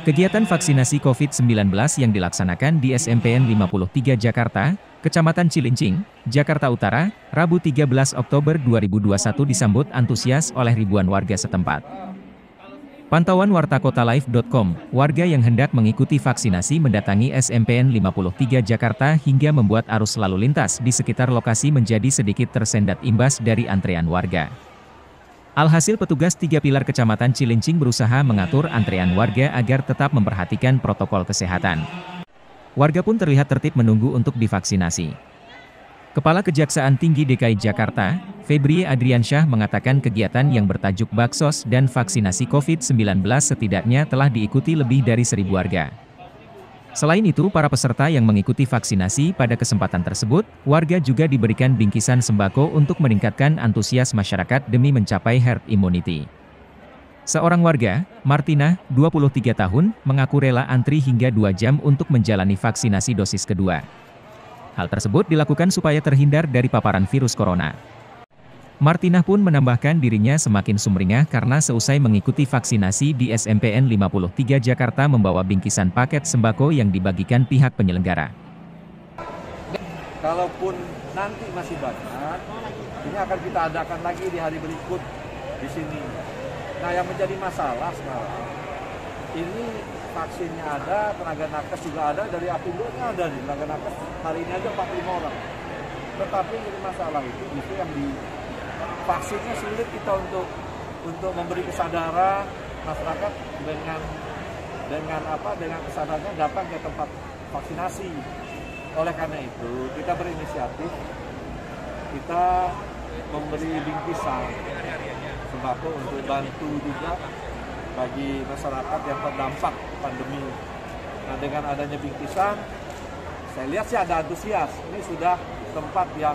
Kegiatan vaksinasi COVID-19 yang dilaksanakan di SMPN 53 Jakarta, Kecamatan Cilincing, Jakarta Utara, Rabu 13 Oktober 2021 disambut antusias oleh ribuan warga setempat. Pantauan wartakotalive.com, warga yang hendak mengikuti vaksinasi mendatangi SMPN 53 Jakarta hingga membuat arus lalu lintas di sekitar lokasi menjadi sedikit tersendat imbas dari antrean warga. Alhasil petugas 3 pilar Kecamatan Cilincing berusaha mengatur antrean warga agar tetap memperhatikan protokol kesehatan. Warga pun terlihat tertib menunggu untuk divaksinasi. Kepala Kejaksaan Tinggi DKI Jakarta, Febrie Adriansyah mengatakan kegiatan yang bertajuk Baksos dan Vaksinasi COVID-19 setidaknya telah diikuti lebih dari 1.000 warga. Selain itu, para peserta yang mengikuti vaksinasi pada kesempatan tersebut, warga juga diberikan bingkisan sembako untuk meningkatkan antusias masyarakat demi mencapai herd immunity. Seorang warga, Martina, 23 tahun, mengaku rela antri hingga 2 jam untuk menjalani vaksinasi dosis kedua. Hal tersebut dilakukan supaya terhindar dari paparan virus corona. Martina pun menambahkan dirinya semakin sumringah karena seusai mengikuti vaksinasi di SMPN 53 Jakarta membawa bingkisan paket sembako yang dibagikan pihak penyelenggara. Kalaupun nanti masih banyak, ini akan kita adakan lagi di hari berikut di sini. Nah, yang menjadi masalah sekarang, ini vaksinnya ada, tenaga nakes juga ada, dari Apindo-nya ada nih, tenaga nakes hari ini aja 45 orang. Tetapi jadi masalah itu justru yang di vaksinnya sulit kita untuk memberi kesadaran masyarakat dengan kesadarannya datang ke tempat vaksinasi. Oleh karena itu kita berinisiatif, kita memberi bingkisan sembako untuk bantu juga bagi masyarakat yang terdampak pandemi. Nah, dengan adanya bingkisan, saya lihat sih ada antusias. Ini sudah tempat yang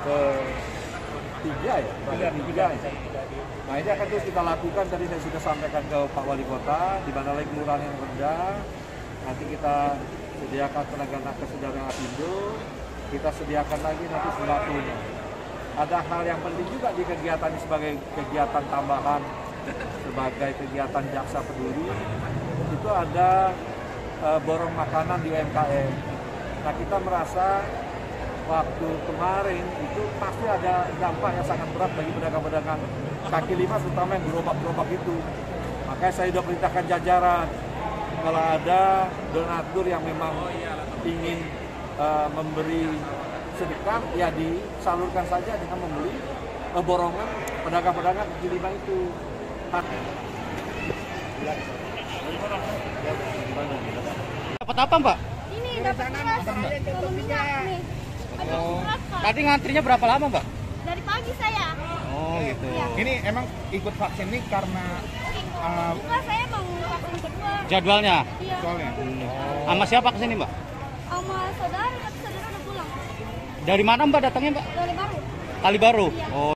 tiga ya. Nah, ini akan terus kita lakukan. Tadi saya sudah sampaikan ke Pak Wali Kota, di mana lagi kelurahan yang rendah. Nanti kita sediakan tenaga nakes dari Apindo, kita sediakan lagi nanti sembakonya. Ada hal yang penting juga di kegiatan ini sebagai kegiatan tambahan, sebagai kegiatan Jaksa Peduli, itu ada borong makanan di UMKM. Nah, kita merasa waktu kemarin itu pasti ada dampak yang sangat berat bagi pedagang-pedagang kaki lima, terutama yang gerobak-gerobak itu. Makanya saya sudah perintahkan jajaran, kalau ada donatur yang memang ingin memberi sedekah, ya disalurkan saja dengan membeli borongan pedagang-pedagang kaki lima itu. Dapat apa, Mbak? Ini dapat minyak nih. Oh, tadi ngantrinya berapa lama, Mbak? Dari pagi saya. Oh, gitu. Iya. Ini emang ikut vaksin ini karena Enggak, saya mau vaksin kedua. Jadwalnya? Iya. soalnya. Sama siapa kesini, Mbak? Sama saudara, tapi saudara udah pulang. Dari mana, Mbak, datangnya, Mbak? Dari baru. Kali Baru? Iya. Oh.